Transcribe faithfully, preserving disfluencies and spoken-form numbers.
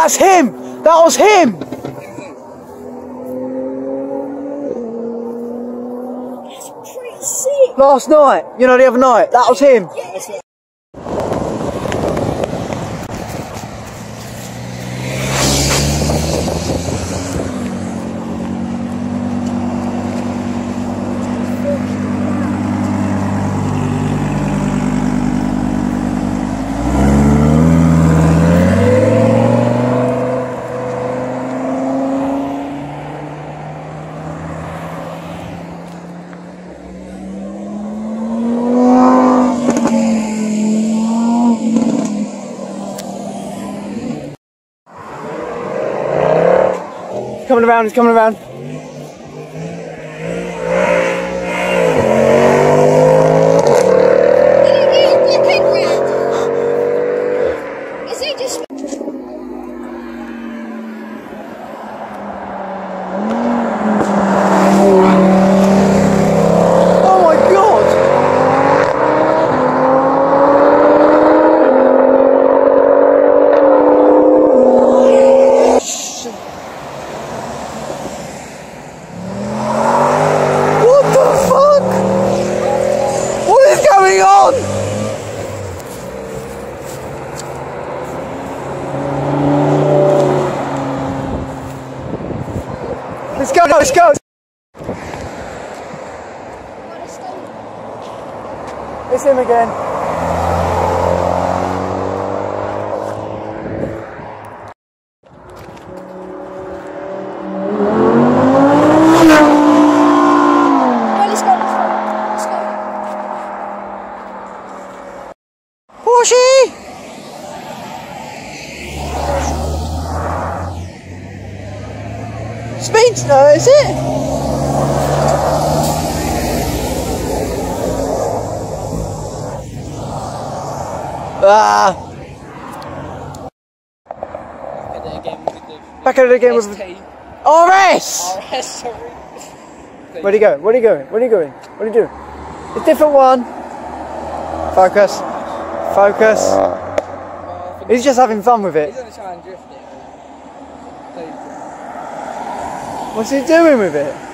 That's him! That was him! That's pretty sick! Last night, you know, the other night, that was him! Yes. Coming around, he's coming around. Is he just... Oh my god! On! Let's go, let's go! It's him again. Porsche! Speedster, is it? Ah! Back at it again with R S! R S, sorry. Where'd he go? Where'd he go? Where'd he going? What are you doing? A different one. Focus. Focus. He's just having fun with it. He's going to try and drift it. What's he doing with it?